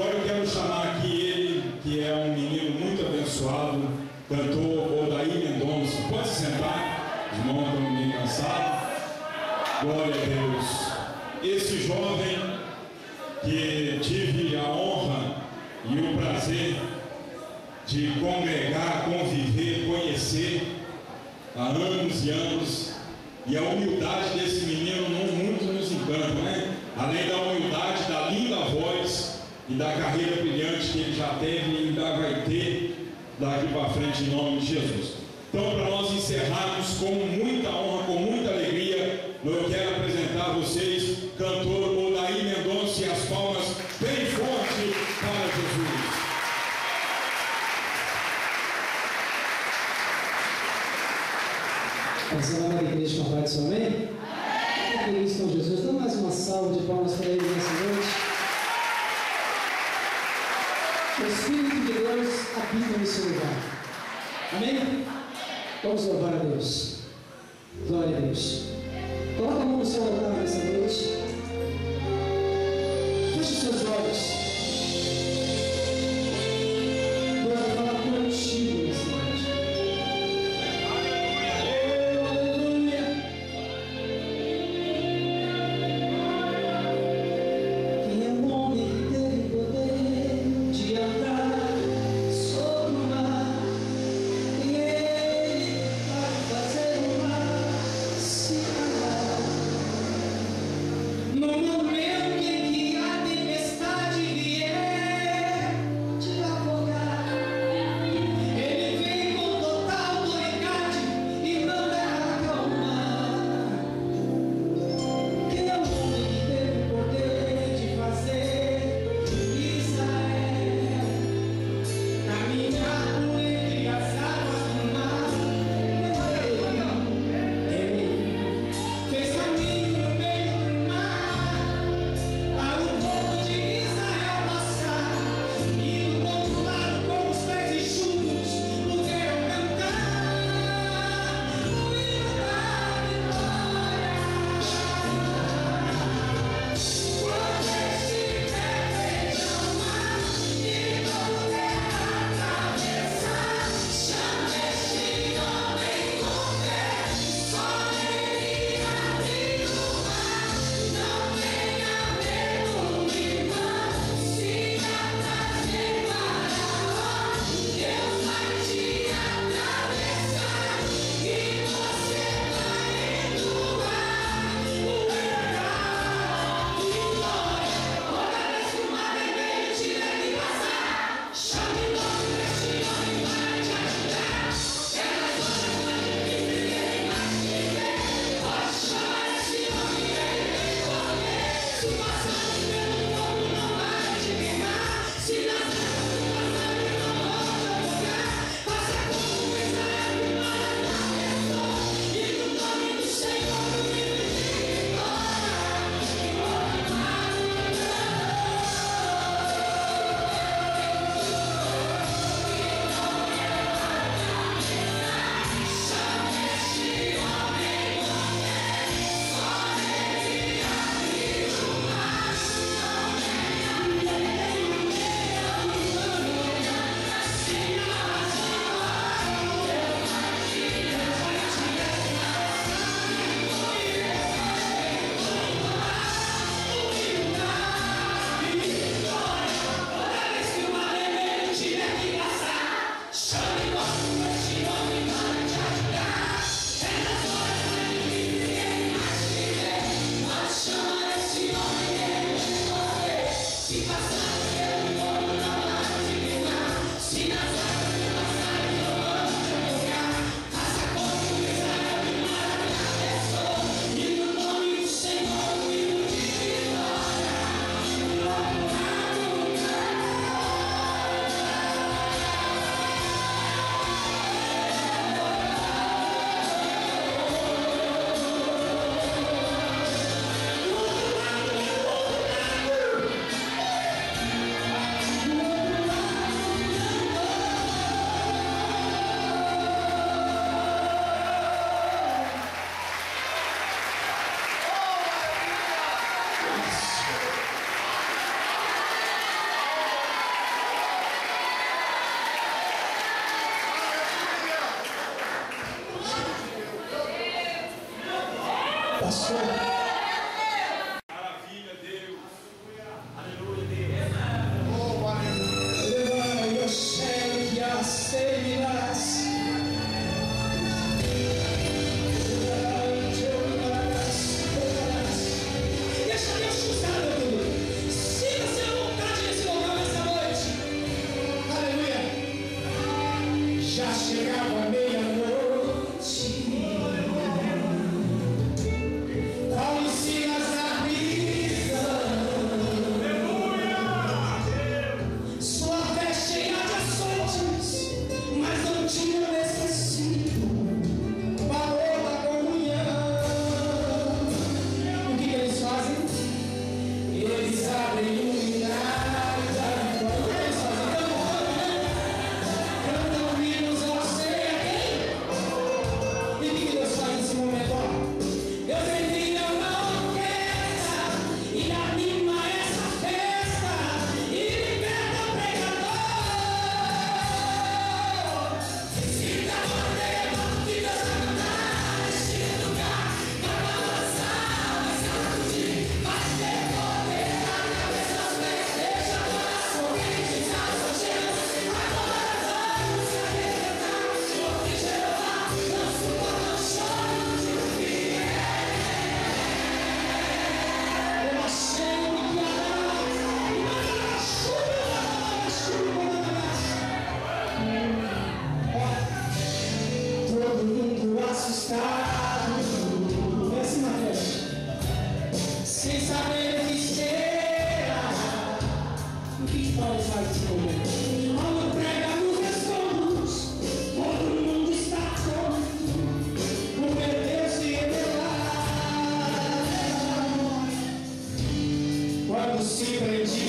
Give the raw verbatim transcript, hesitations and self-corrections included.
Agora eu quero chamar aqui ele, que é um menino muito abençoado, cantor Odair Mendonça. Pode se sentar, os irmãos estão bem cansados. Glória a Deus. Esse jovem que tive a honra e o prazer de congregar, conviver, conhecer há anos e anos, e a humildade desse menino não muito nos encanta, né? Além da humildade, da linda voz e da carreira brilhante que ele já teve e ainda vai ter daqui para frente, em nome de Jesus. Então, para nós encerrarmos com muita honra, com muita alegria, eu quero apresentar a vocês cantor Odair Mendonça, e as palmas bem fortes para Jesus. Essa é a igreja com a paz do seu amém? Amém! Feliz com Jesus. Dá mais uma salva de palmas para ele nessa noite. O Espírito de Deus habita nesse lugar. Amém? Vamos louvar a Deus. Glória a Deus. Coloca a mão no seu altar nessa noite. Feche seus olhos. Deus vai falar contigo nessa noite. No momento em que a tempestade pastor. Maravilha, Deus. Aleluia, Deus. Levai o céu que as terminas. Deixa Deus te usar, meu querido. Sinta-se à vontade nesse lugar nessa noite. Aleluia. Já chegava a meia-noite. Paulo e Silas na prisão. Sua fé cheia de açoites, mas não tinham esquecido o valor da comunhão. O que que eles fazem? Eles abrem o milagre da vitória. O que eles fazem? Cantam hinos ao Senhor. E o que que Deus faz nesse momento? Ó, Deus envia uma orquestra e anima essa festa e liberta o pregador. Sinta a bandeira que Deus vai cantar neste lugar. Vai balançar, vai sacudir, vai ter poder na cabeça dos pés. Deixa o coração quente, as rochelas, vai todas as ângulos se arrebentar. Porque Jeová não suporta o choro de um filho. Eu achei o que todo mundo assustado. Esse Mateus, sem saber o que será. O que Paulo faz nesse momento? Paulo prega nos escombros. Todo mundo está atônito. Porque Deus se revelar. Quando se prendia